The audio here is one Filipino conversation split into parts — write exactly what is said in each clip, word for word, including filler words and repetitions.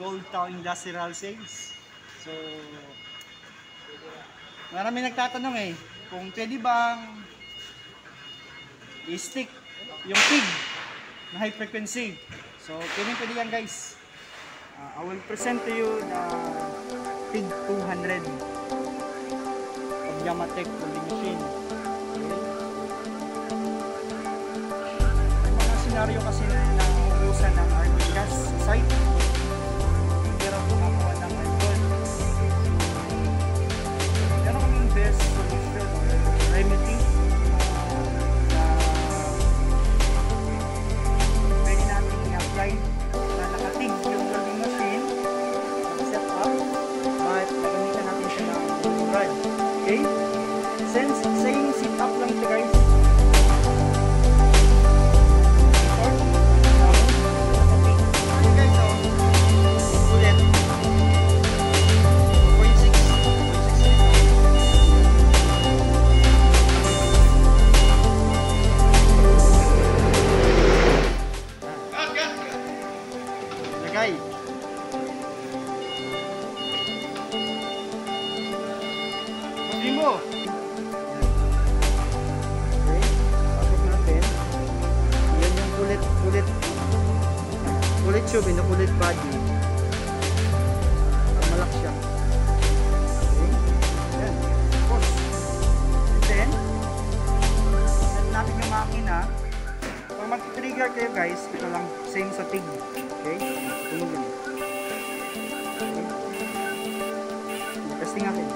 Gold Town Industrial Sales. So, marami nagtatanong eh, kung pwede bang i-stick yung pig na high frequency. So, pwede pwede yan guys. Uh, I will present to you the pig two hundred of Yamatech folding machine. Okay. May mga senaryo kasi na nauubusan ng argon gas sa site. Hindi rin pumakuha ng argon. Meron kaming best solution or remedy na pwede natin i-apply na nakatig yung welding machine, naka-set up, but gagamitan natin siya ng rod. Okay? Since same sit-up lang ito guys. Mo. Okay, pasok natin. Yan yung kulit, kulit, kulit tube, yung kulit body. Ang malak siya. Okay, yan. Tapos, and then, set natin yung makina. Pag mag-trigger kayo guys, ito lang, same sa pig. Okay, tumulong. Okay, testing natin.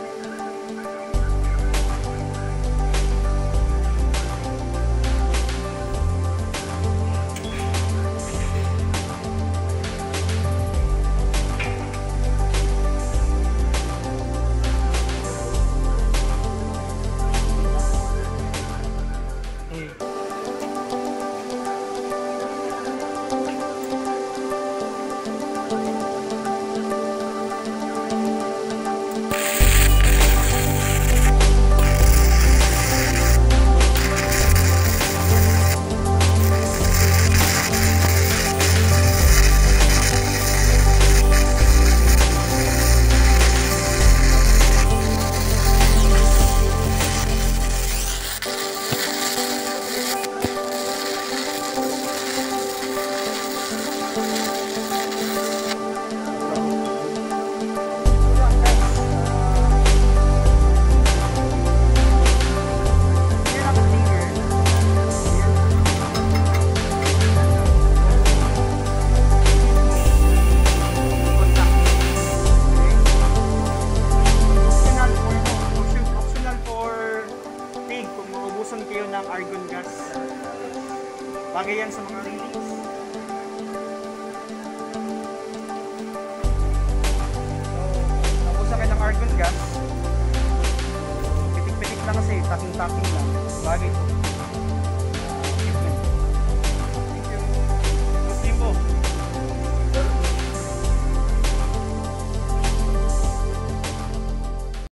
Argon gas. Bagay yan sa mga readings. So, napusa kayo ng argon gas. Pitik-pitik lang kasi, taking-taking lang. Bagay ito.